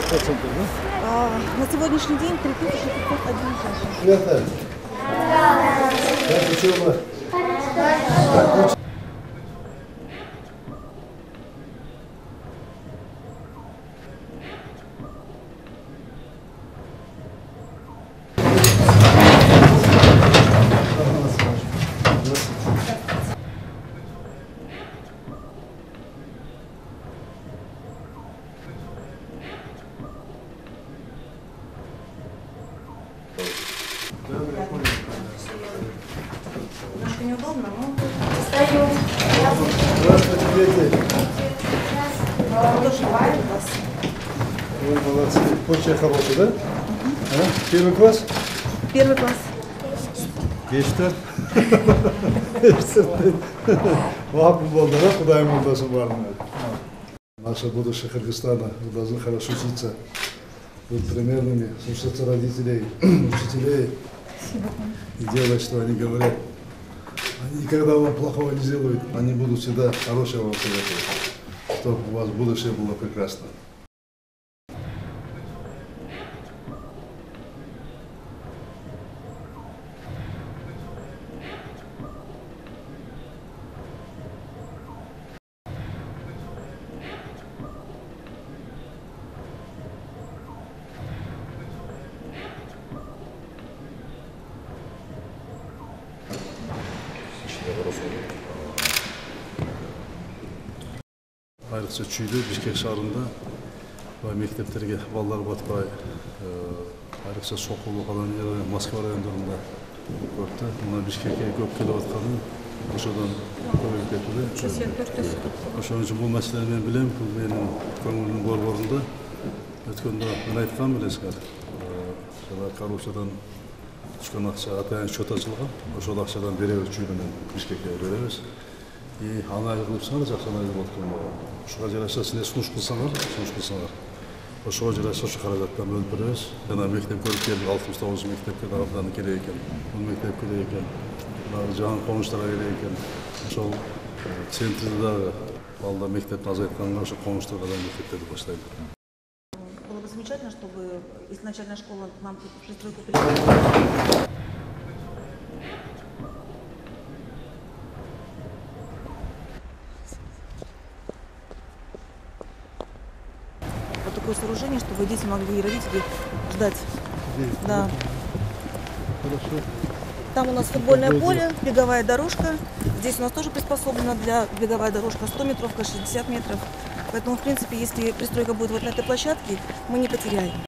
процентов, да? На сегодняшний день 3501 женщин. Света. Как учеба? Немножко неудобно, но встаю. Здравствуйте, дети. Тоже бывает у вас. Вы молодцы. Почта хорошая, да? Первый класс? Первый класс. Geçti. Вахт болды, да? Куда ему удастся бармы? Наше будущее Кыргызстана должны хорошо учиться, быть примерными, слушаться родителей, учителей и делать, что они говорят. Они никогда вам плохого не сделают, они будут всегда хорошего вам советовать, чтобы у вас будущее было прекрасно. Ayırıqça Çüylü, Bişkek şəhərində və məktəblərə ballar batmay, ayırıqça Soqulu falan Moskva rayonlarında gördü. Buna Bişkek'e köp kelip atqanı, oşadan köpəyip getdi. Oşan üçün bu məsələni mən biləm, bu mənim köngülümün borborunda. Ötkəndə mən aytqan biləsizlər. Korrupsiyadan çıxan ақша атайын şöt açılğan, oşal ақшадан беребиз Çüylü'nün Bişkek'e berебиz. Анай кылып чыгарыз, акчаны алып аткан. Ушуга жараша силер сунуш кылсаңар. Ошого жараша ушу каражаттан бөлүп беребиз. Жана мектеп көрүп келдик, 69 мектепке дагы керек экен. Бул мектеп керек экен. Жаңы конуштарга керек экен. Ошол центрде дагы балдар мектепти азайтканга ошо конуштарга да мектептерди баштайлы. Было бы замечательно, чтобы из начальной школы нам пристройку передали. Вот такое сооружение, чтобы дети могли и родители ждать. Да. Хорошо. Там у нас футбольное поле, беговая дорожка. Здесь у нас тоже приспособлена для беговая дорожка 100 метров, 60 метров. Поэтому, в принципе, если пристройка будет вот на этой площадке, мы не потеряем.